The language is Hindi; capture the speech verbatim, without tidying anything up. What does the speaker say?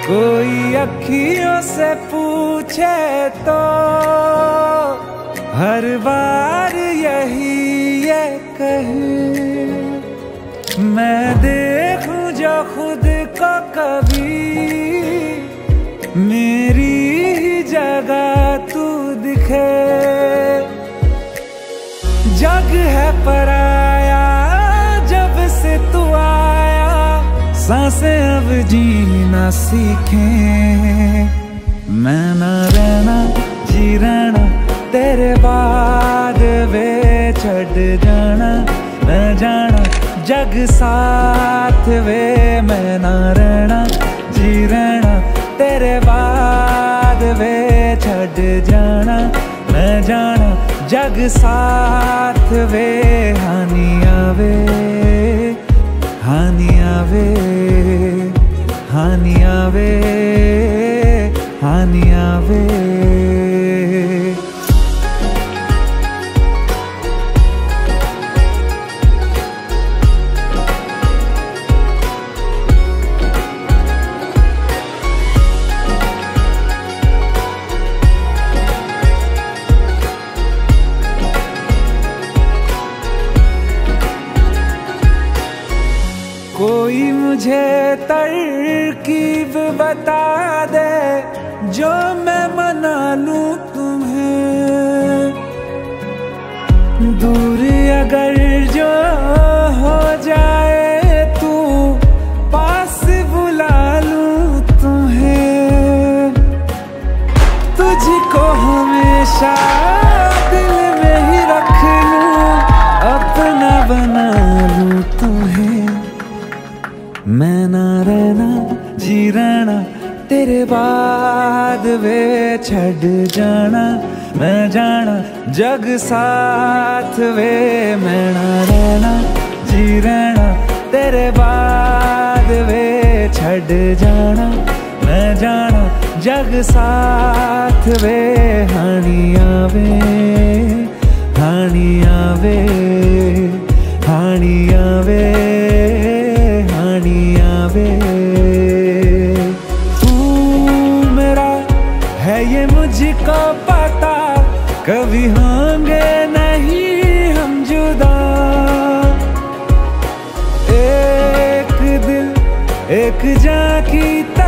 कोई अखियों से पूछे तो हर बार यही ये कहे, मैं देखूं जो खुद को कभी मेरी ही जगह तू दिखे। जग है पराया जब से तू आया, सांसें अब जीना सीखे। मैं ना रहना जी रहना तेरे बाद वे छड़ जाना, मैं जाना जग साथ वे। मैं ना रहना जी रहना तेरे बाद वे छड़ जाना, मैं जाना जग साथ वे। हानि आवे हानि आवे हानि आवे हानि आवे। कोई मुझे तरकीब बता दे जो मैं मना लूं तुम्हें। दूर अगर जो हो जाए तू पास बुला लूं तुम्हें। तुझको हमेशा दिल में ही रख लूं, अपना बना लूं तुम्हें। मैं ना रहना जी रहना तेरे बाद वे छड़ जाना, मैं जाना जग साथ वे। मैं ना रहना जी रहना तेरे बाद वे छड़ जाना, मैं जाना जग साथ वे। हानि आवे हानि आवे हानि आवे हानि आवे। तू मेरा है ये मुझको पता, कभी होंगे नहीं हम जुदा। एक दिल एक जान की